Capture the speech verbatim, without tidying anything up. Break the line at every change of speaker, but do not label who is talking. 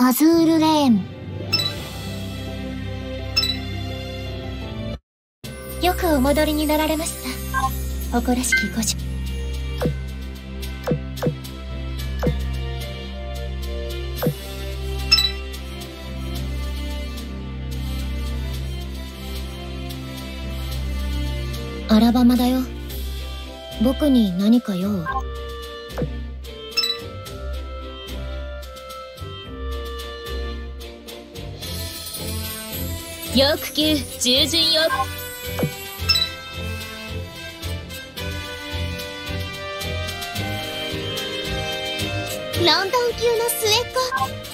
アズールレーン。よくお戻りになられました。誇らしきご主。アラバマだよ。僕に何か用？
よく級従順よ。
ロンドン級の末っ子。